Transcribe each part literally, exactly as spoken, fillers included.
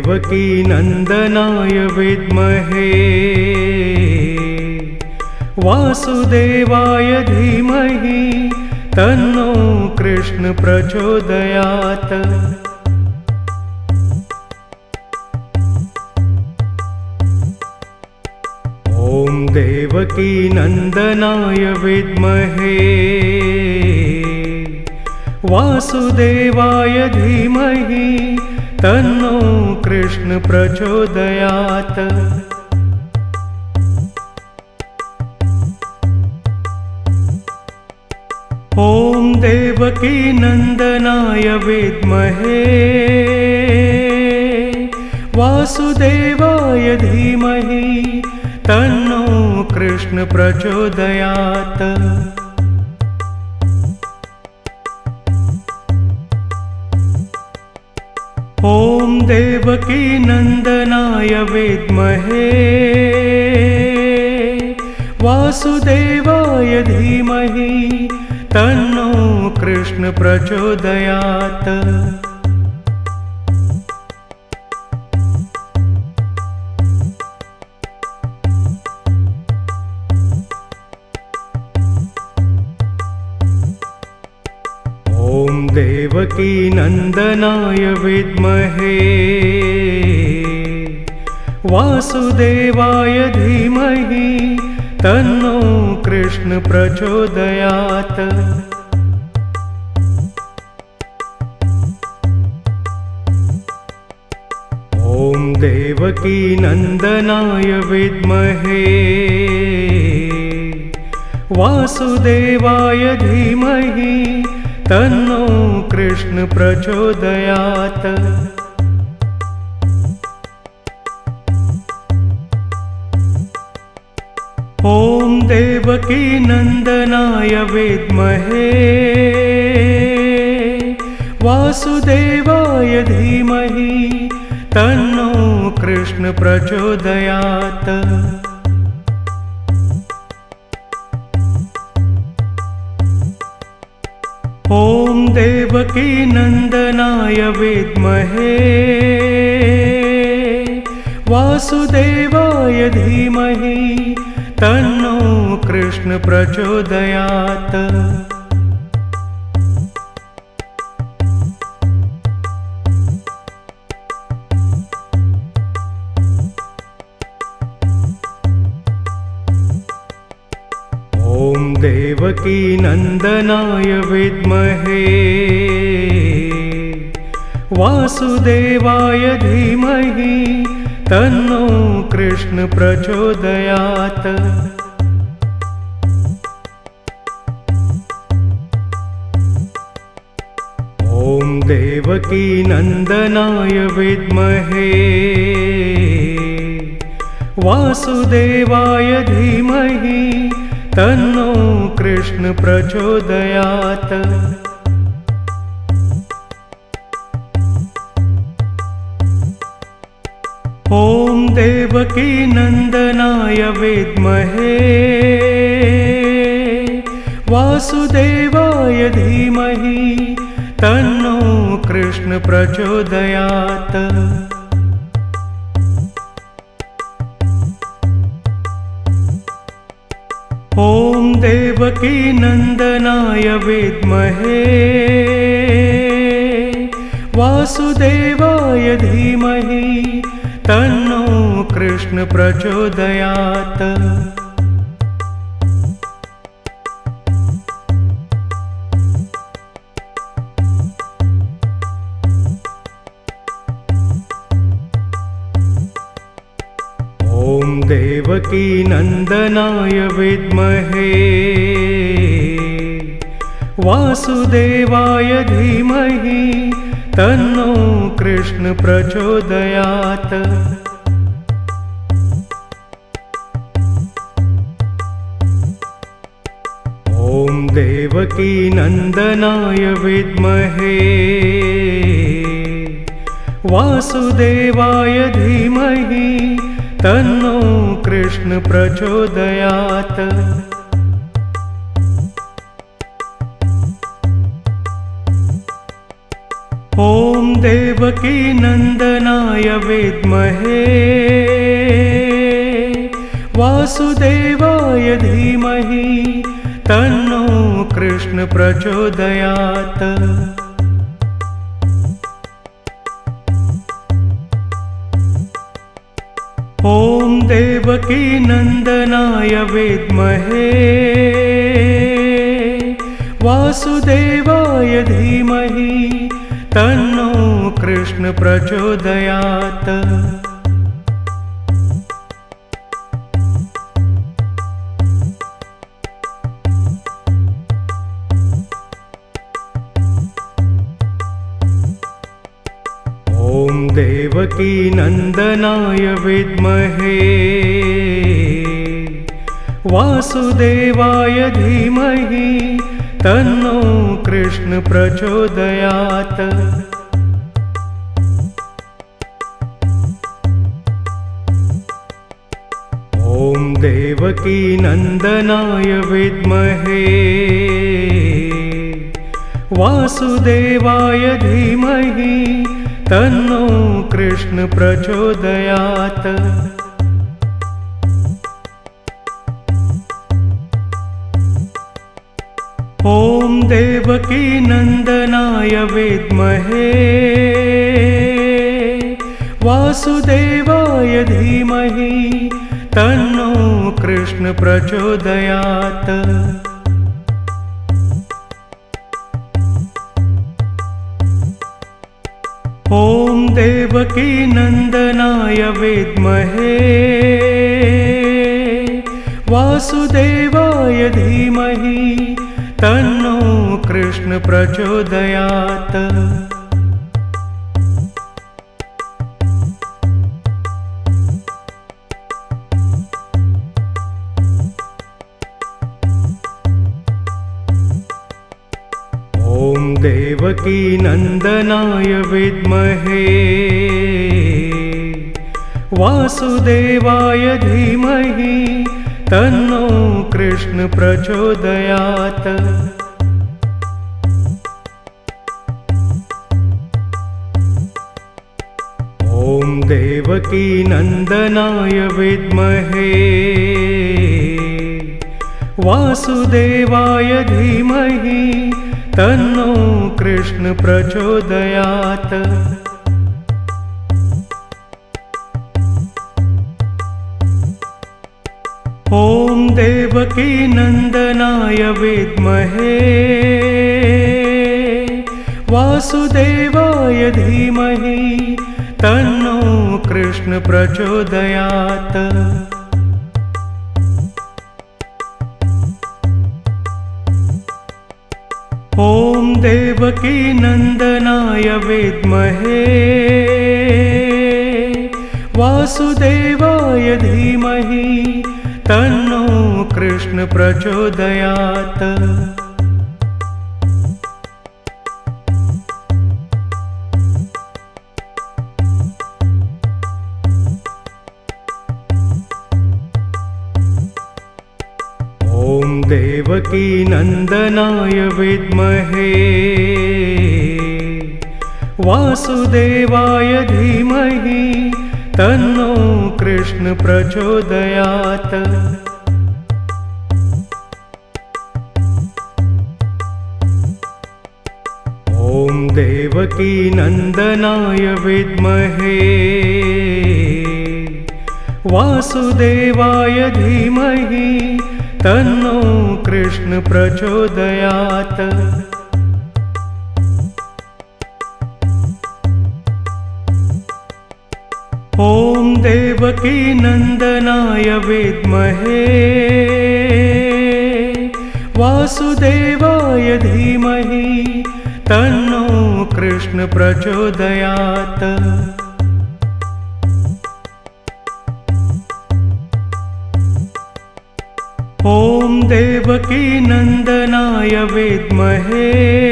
देवकी नंदनाय विद्महे वासुदेवाय धीमहि तन्नो कृष्ण प्रचोदयात्। ॐ देवकी नंदनाय विद्महे वासुदेवाय धीमहि तन्नो कृष्ण प्रचोदयात्। ॐ देवकी नंदनाय विद्महे वासुदेवाय धीमहि तन्नो कृष्ण प्रचोदयात्। ॐ देवकी नंदनाय विद्महे वासुदेवाय धीमहि तन्नो कृष्ण प्रचोदयात्। ॐ देवकी नंदनाय विद्महे वासुदेवाय धीमहि तन्नो कृष्ण प्रचोदयात्। ॐ देवकी नंदनाय विद्महे वासुदेवाय धीमहि तन्नो कृष्ण प्रचोदयात्। ॐ देवकी नंदनाय विद्महे वासुदेवाय धीमहि तन्नो कृष्ण प्रचोदयात्। ॐ देवकी नंदनाय विद्महे वासुदेवाय धीमहि तन्नो कृष्ण प्रचोदयात्। ॐ देवकी नंदनाय विद्महे वासुदेवाय धीमहि तन्नो कृष्ण प्रचोदयात्। ॐ देवकी नंदनाय विद्महे वासुदेवाय धीमहि तन्नो कृष्ण प्रचोदयात्। ॐ देवकी नंदनाय विद्महे वासुदेवाय धीमहि तन्नो कृष्ण प्रचोदयात्। ॐ देवकी नंदनाय विद्महे वासुदेवाय धीमहि तन्नो कृष्ण प्रचोदयात्। ॐ देवकी नंदनाय विद्महे वासुदेवाय धीमहि तन्नो कृष्ण प्रचोदयात्। ॐ देवकी नंदनाय विद्महे वासुदेवाय धीमहि तन्नो कृष्ण प्रचोदयात्। ॐ देवकी नंदनाय विद्महे वासुदेवाय धीमहि तन्नो कृष्ण प्रचोदयात्। ॐ देवकी नंदनाय विद्महे वासुदेवाय धीमहि तन्नो कृष्ण प्रचोदयात्। ॐ देवकी नंदनाय विद्महे वासुदेवाय धीमहि तन्नो कृष्ण प्रचोदयात्। ॐ देवकी नंदनाय विद्महे वासुदेवाय धीमहि तन्नो कृष्ण प्रचोदयात्। ॐ देवकी नंदनाय विद्महे वासुदेवाय धीमहि तन्नो कृष्ण प्रचोदयात्। ॐ देवकी नंदनाय विद्महे वासुदेवाय धीमहि तन्नो कृष्ण प्रचोदयात्। ॐ देवकी नंदनाय विद्महे वासुदेवाय धीमहि तन्नो कृष्ण प्रचोदयात्। ॐ देवकी नंदनाय विद्महे वासुदेवाय धीमहि तन्नो कृष्ण प्रचोदयात्। ॐ देवकी नंदनाय विद्महे वासुदेवाय धीमहि तन्नो कृष्ण प्रचोदयात्। ॐ देवकी नंदनाय विद्महे वासुदेवाय धीमहि तन्नो कृष्ण प्रचोदयात्। ॐ देवकी नंदनाय विद्महे वासुदेवाय धीमहि तन्नो कृष्ण प्रचोदयात्। ॐ देवकी नंदनाय विद्महे वासुदेवाय धीमहि तन्नो कृष्ण प्रचोदयात्। ॐ देवकी नंदनाय विद्महे वासुदेवाय धीमहि तन्नो कृष्ण प्रचोदयात्। ॐ देवकी नंदनाय विद्महे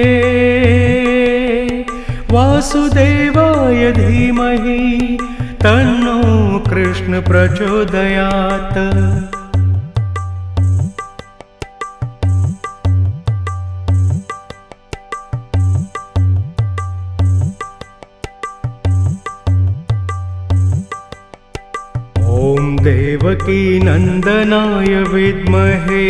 वासुदेवाय धीमहि तन्नो कृष्ण प्रचोदयात्। देवकीनन्दनाय विद्महे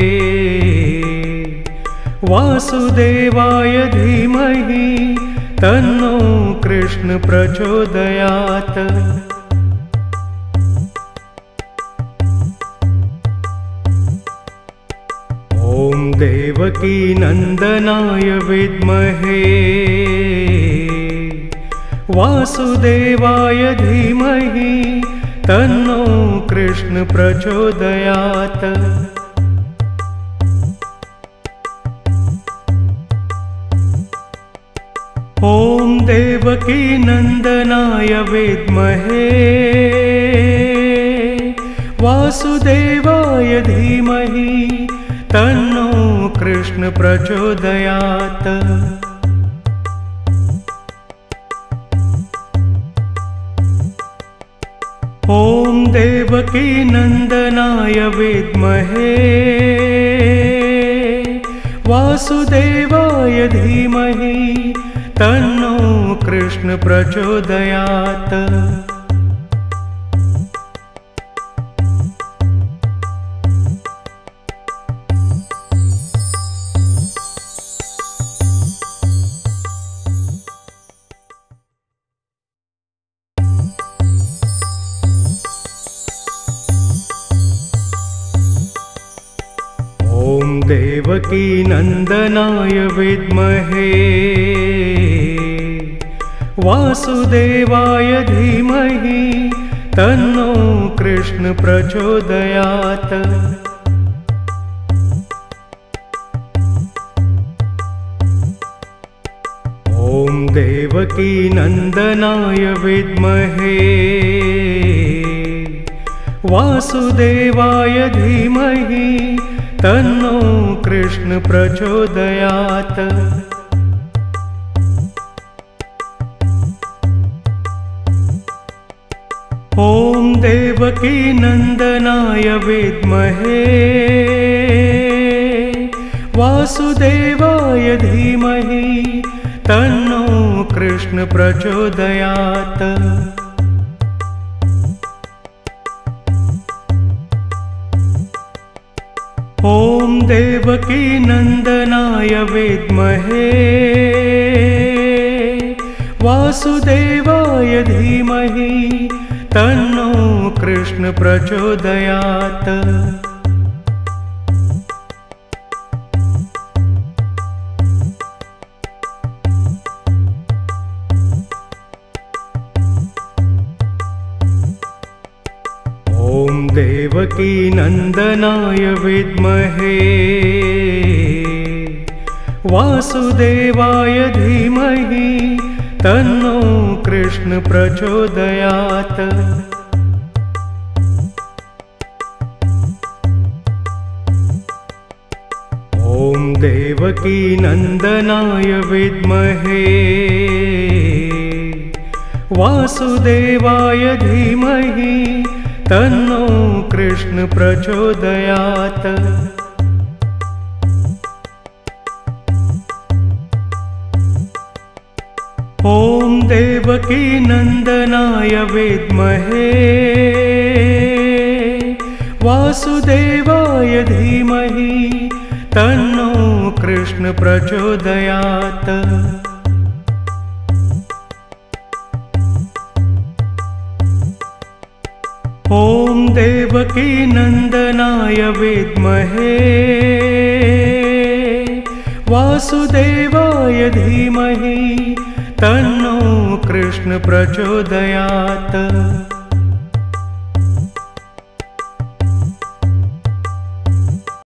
वासुदेवाय धीमहि तन्नो कृष्ण प्रचोदयात्। ॐ देवकीनन्दनाय विद्महे वासुदेवाय धीमहि तन्नो कृष्ण प्रचोदयात्। ॐ देवकीनन्दनाय विद्महे वासुदेवाय धीमहि तन्नो कृष्ण प्रचोदयात्। ॐ देवकीनन्दनाय विद्महे वासुदेवाय धीमहि तन्नो कृष्ण प्रचोदयात्। ॐ देवकीनन्दनाय विद्महे वासुदेवाय धीमहि तन्नो कृष्ण प्रचोदयात्। ॐ देवकीनन्दनाय विद्महे वासुदेवाय धीमहि तन्नो कृष्ण प्रचोदयात्। ॐ देवकीनन्दनाय विद्महे वासुदेवाय धीमहि तन्नो कृष्ण प्रचोदयात्। ॐ देवकीनन्दनाय विद्महे वासुदेवाय धीमहि तन्नो कृष्ण प्रचोदयात्। ॐ देवकीनन्दनाय विद्महे वासुदेवाय धीमहि तन्नो कृष्ण प्रचोदयात्। ॐ देवकीनन्दनाय विद्महे वासुदेवाय धीमहि तन्नो कृष्ण प्रचोदयात्। ॐ देवकीनन्दनाय विद्महे वासुदेवाय धीमहि तन्नो कृष्ण प्रचोदयात्। ॐ देवकीनन्दनाय विद्महे वासुदेवाय धीमहि तन्नो कृष्ण प्रचोदयात्।